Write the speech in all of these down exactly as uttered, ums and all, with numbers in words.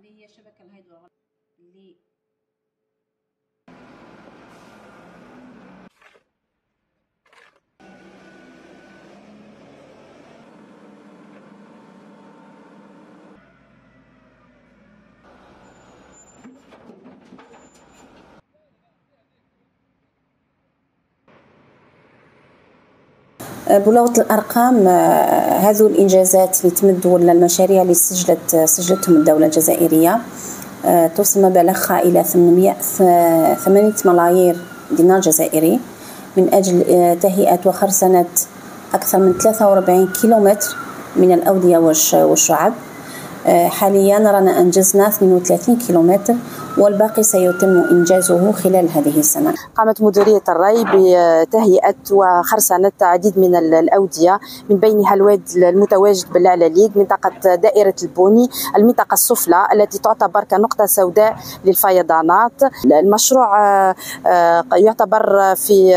هذه هي الشبكه الهيدرولية اللي بلغة الأرقام، هذو الإنجازات اللي تمد ولا المشاريع اللي سجلت سجلتهم الدولة الجزائرية توصل مبالغها إلى ثمانية ملايير دينار جزائري من أجل تهيئة وخرسنة أكثر من ثلاثة وأربعين كيلومتر من الأودية والشعب. حاليا رانا أنجزنا اثنين وثلاثين كيلومتر والباقي سيتم إنجازه خلال هذه السنة. قامت مديرية الري بتهيئة وخرسانة عديد من الأودية من بينها الواد المتواجد بالعلاليق، منطقة دائرة البوني، المنطقة السفلى التي تعتبر كنقطة سوداء للفيضانات. المشروع يعتبر في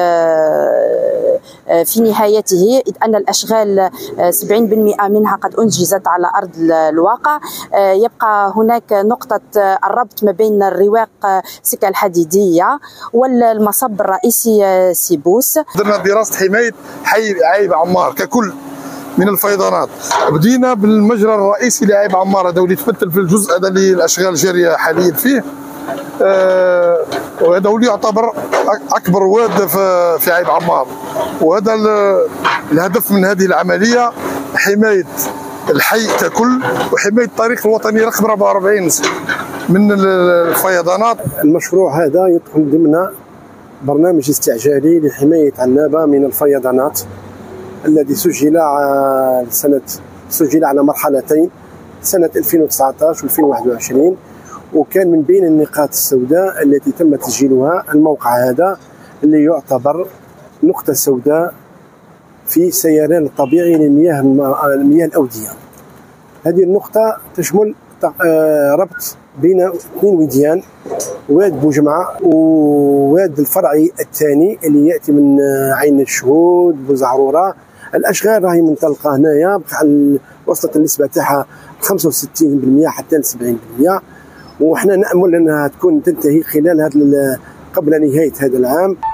في نهايته، إذ أن الأشغال سبعين بالمئة منها قد أنجزت على أرض الواقع. يبقى هناك نقطة الربط ما بين الرواق سكة الحديدية والمصب الرئيسي سيبوس. درنا دراسة حماية حي عايب عمار ككل من الفيضانات. بدينا بالمجرى الرئيسي لعايب عمار، هذا اللي يتمثل في الجزء هذا اللي الأشغال جارية حاليا فيه، آه وهذا اللي يعتبر أكبر واد في عايب عمار. وهذا الهدف من هذه العملية حماية الحي ككل وحماية الطريق الوطني رقم أربعة وأربعين من الفيضانات. المشروع هذا يدخل ضمن برنامج استعجالي لحماية عنابة من الفيضانات الذي سجل سنة سجل على مرحلتين، سنة ألفين وتسعة عشر و ألفين وواحد وعشرين، وكان من بين النقاط السوداء التي تم تسجيلها الموقع هذا اللي يعتبر نقطة سوداء في سيران الطبيعي للمياه المياه الأودية. هذه النقطة تشمل ربط بين اثنين وديان، واد بوجمعة وواد الفرعي الثاني اللي يأتي من عين الشهود بوزعرورة. الأشغال راهي منطلقة هنايا، وصلت النسبة تاعها خمسة وستين بالمئة حتى سبعين بالمئة، وحنا نأمل أنها تكون تنتهي خلال هذا قبل نهاية هذا العام.